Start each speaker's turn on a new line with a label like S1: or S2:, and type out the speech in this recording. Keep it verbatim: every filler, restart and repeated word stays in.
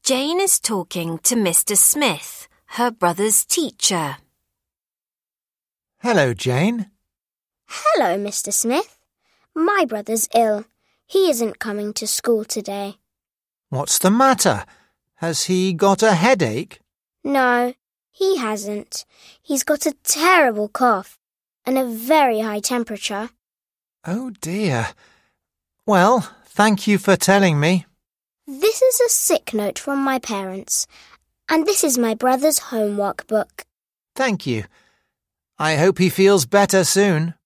S1: Jane is talking to Mister Smith, her brother's teacher.
S2: Hello, Jane.
S3: Hello, Mister Smith. My brother's ill. He isn't coming to school today.
S2: What's the matter? Has he got a headache?
S3: No, he hasn't. He's got a terrible cough and a very high temperature.
S2: Oh dear. Well, thank you for telling me.
S3: This is a sick note from my parents, and this is my brother's homework book.
S2: Thank you. I hope he feels better soon.